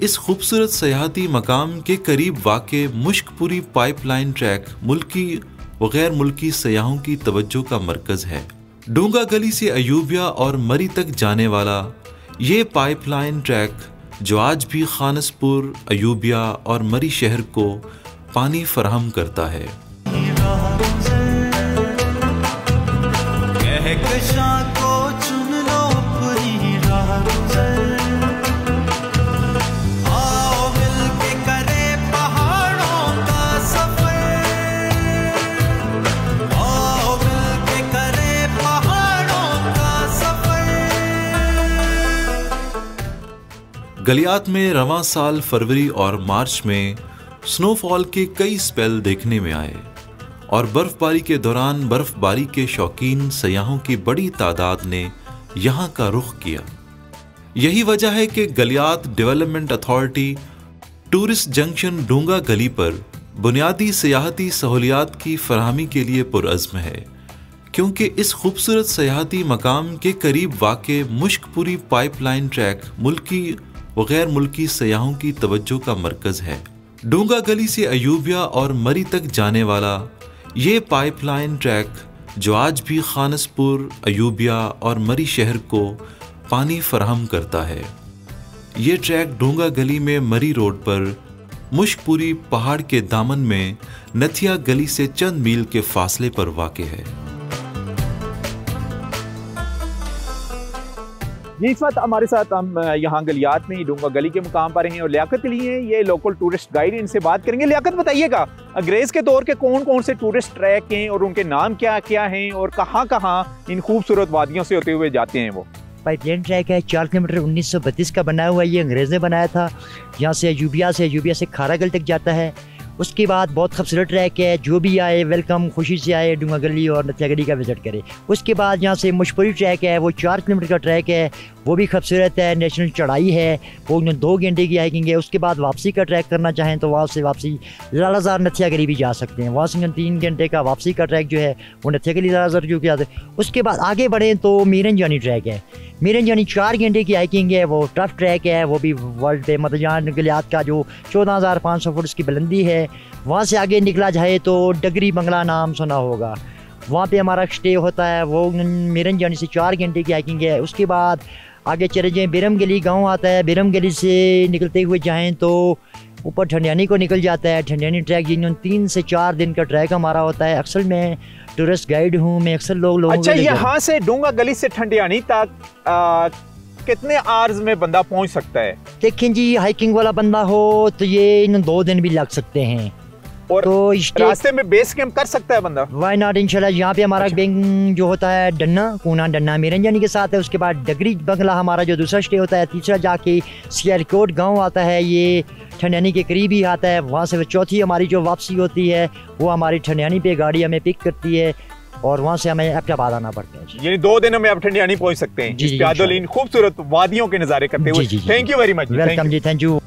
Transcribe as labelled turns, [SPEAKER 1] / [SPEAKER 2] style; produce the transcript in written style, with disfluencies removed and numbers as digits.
[SPEAKER 1] इस खूबसूरत सयाहती मकाम के करीब वाक़े मुश्कपुरी पाइपलाइन ट्रैक मुल्की व गैर मुल्की सयाहों की तवज्जो का मरकज़ है। डूंगा गली से अयूबिया और मरी तक जाने वाला ये पाइपलाइन ट्रैक, जो आज भी खानसपुर, अयूबिया और मरी शहर को पानी फराहम करता है। गलियात में रवां साल फरवरी और मार्च में स्नोफॉल के कई स्पेल देखने में आए और बर्फबारी के दौरान बर्फबारी के शौकीन सयाहों की बड़ी तादाद ने यहाँ का रुख किया। यही वजह है कि Galiyat development authority tourist junction Dunga Gali पर बुनियादी सियाहती सहूलियात की फराहमी के लिए पुरअज़्म है, क्योंकि इस खूबसूरत सयाहती मकाम के करीब वाक़े मुश्कपुरी पाइपलाइन ट्रैक मुल्की व गैर मुल्की सयाहों की तवज्जो का मरकज़ है। डूंगा गली से अयूबिया और मरी तक जाने वाला ये पाइपलाइन ट्रैक, जो आज भी खानसपुर, अयूबिया और मरी शहर को पानी फराहम करता है। ये ट्रैक डूंगा गली में मरी रोड पर मुश्कपुरी पहाड़ के दामन में नथिया गली से चंद मील के फासले पर वाक़े है।
[SPEAKER 2] इस वक्त हमारे साथ हम यहाँ गलियात में डूंगा गली के मुकाम पर हैं और लियाकत अली हैं, ये लोकल टूरिस्ट गाइड, इनसे बात करेंगे। लियाकत, बताइएगा अंग्रेज के दौर के कौन कौन से टूरिस्ट ट्रैक हैं और उनके नाम क्या क्या हैं और कहाँ कहाँ इन खूबसूरत वादियों से होते हुए जाते हैं? वो
[SPEAKER 3] पाइपलाइन ट्रैक है, 4 किलोमीटर 1932 का बना हुआ है। ये अंग्रेज़ ने बनाया था। यहाँ से अयूबिया से खारागल तक जाता है। उसके बाद बहुत खूबसूरत ट्रैक है, जो भी आए वेलकम, खुशी से आए, डूंगा गली और नथिया गली का विज़िट करे। उसके बाद यहाँ से मुश्कपुरी ट्रैक है, वो 4 किलोमीटर का ट्रैक है, वो भी खूबसूरत है, नेशनल चढ़ाई है, वो 2 घंटे की हाइकिंग है। उसके बाद वापसी का ट्रैक करना चाहें तो वहाँ से वापसी लालाजार नथिया गली भी जा सकते हैं। वहाँ से 3 घंटे का वापसी का ट्रैक जो है वो नथिया गली लालाजार क्योंकि आते। उसके बाद आगे बढ़ें तो मीरन जानी ट्रैक है। मीरन जानी 4 घंटे की हाइकिंग है, वो टफ ट्रैक है, वो भी वर्ल्ड पे मतलब यहाँ गलियात का जो 14,500 फुट उसकी बुलंदी है। वहाँ से आगे निकला जाए तो डगरी बंगला नाम सुना होगा, वहाँ पे हमारा स्टे होता है। वो मीरन जानी से 4 घंटे की हाइकिंग है। उसके बाद आगे चले जाएँ, बिरम गली गाँव आता है। बिरम गली से निकलते हुए जाएँ तो ऊपर ठंडियानी को निकल जाता है। ठंडियानी ट्रैक ये 3 से 4 दिन का ट्रैक हमारा होता है। अक्सर मैं टूरिस्ट गाइड हूँ, मैं अक्सर लोगों
[SPEAKER 2] अच्छा, यहाँ से डूंगा गली से ठंडियानी तक कितने आवर्स में बंदा पहुँच सकता है?
[SPEAKER 3] देखें जी, हाइकिंग वाला बंदा हो तो ये 2 दिन भी लग सकते हैं।
[SPEAKER 2] और तो रास्ते में बेस कैंप कर सकता है बंदा?
[SPEAKER 3] वाई नॉट, इंशाल्लाह। यहाँ पे हमारा बैंक जो होता है डन्ना कूना डन्ना मीरन जानी के साथ है। उसके बाद डगरी बंगला हमारा जो दूसरा स्टे होता है। तीसरा जाके सियालकोट गांव आता है, ये ठंडियानी के करीब ही आता है। वहाँ से चौथी हमारी जो वापसी होती है वो हमारी ठंडियानी पे गाड़ी हमें पिक करती है और वहाँ से हमें एबटाबाद आना पड़ता है।
[SPEAKER 2] यानी 2 दिन में आप ठंडियानी पहुँच सकते हैं, खूबसूरत वादियों के नज़ारे करते हुए। Thank you very much.
[SPEAKER 3] Welcome ji, thank you.